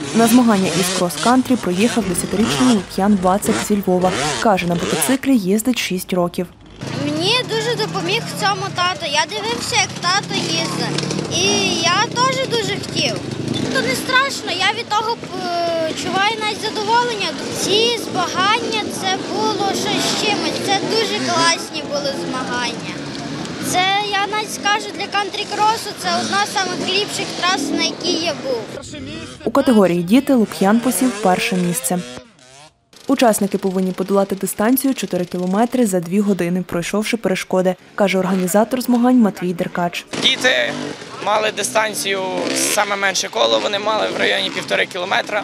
На змагання із крос-кантрі проїхав 10-річний Лук'ян Вацик зі Львова. Каже, на мотоциклі їздить 6 років. Мені дуже допоміг в цьому тато. Я дивився, як тато їздить. І я теж дуже хотів. То не страшно, я від того відчуваю навіть задоволення. Ці змагання – це було щось з чимось. Це дуже класні були змагання. Це, я навіть скажу, для кантрі-кросу це одна з найліпших трас, на якій я був. У категорії «Діти» Лук'ян посів перше місце. Учасники повинні подолати дистанцію 4 кілометри за 2 години, пройшовши перешкоди, каже організатор змагань Матвій Деркач. Діти мали дистанцію, саме менше коло, вони мали в районі 1,5 кілометра.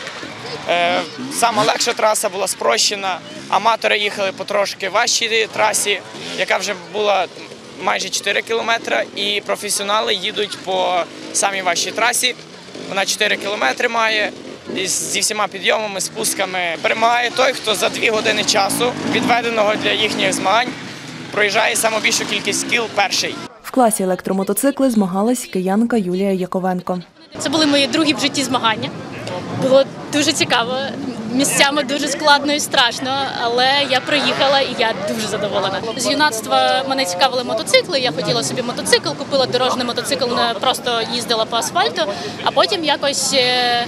Сама легша траса була спрощена, аматори їхали по трошки важчій трасі, яка вже була майже 4 кілометри, і професіонали їдуть по самій важчій трасі, вона 4 кілометри має. І зі всіма підйомами, спусками перемагає той, хто за 2 години часу, відведеного для їхніх змагань, проїжджає найбільшу кількість кіл перший. В класі електромотоцикли змагалась киянка Юлія Яковенко. Це були мої другі в житті змагання. Було дуже цікаво, місцями дуже складно і страшно, але я проїхала і я дуже задоволена. З юнацтва мене цікавили мотоцикли, я хотіла собі мотоцикл, купила дорожній мотоцикл, просто їздила по асфальту, а потім якось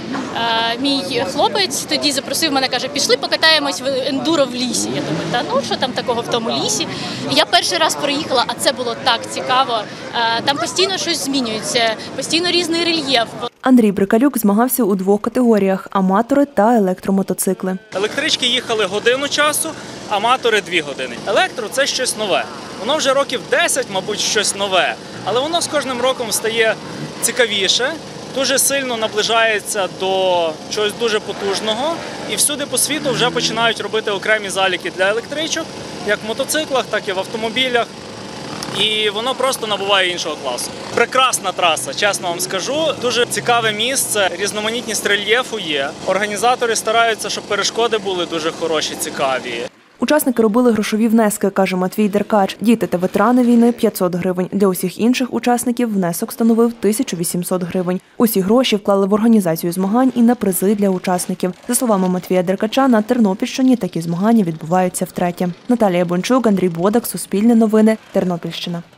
мій хлопець тоді запросив мене, каже, пішли покатаємось в ендуро в лісі. Я думаю, та ну що там такого в тому лісі? І я перший раз проїхала, а це було так цікаво. Там постійно щось змінюється, постійно різний рельєф. Андрій Брикалюк змагався у 2 категоріях – аматори та електромотоцикли. Електрички їхали годину часу, аматори 2 години. Електро – це щось нове. Воно вже років 10, мабуть, щось нове, але воно з кожним роком стає цікавіше, дуже сильно наближається до чогось дуже потужного. І всюди по світу вже починають робити окремі заліки для електричок, як в мотоциклах, так і в автомобілях. І воно просто набуває іншого класу. Прекрасна траса, чесно вам скажу. Дуже цікаве місце, різноманітність рельєфу є. Організатори стараються, щоб перешкоди були дуже хороші, цікаві. Учасники робили грошові внески, каже Матвій Деркач. Діти та ветерани війни – 500 гривень. Для усіх інших учасників внесок становив 1800 гривень. Усі гроші вклали в організацію змагань і на призи для учасників. За словами Матвія Деркача, на Тернопільщині такі змагання відбуваються втретє. Наталія Бончук, Андрій Бодак, Суспільне новини, Тернопільщина.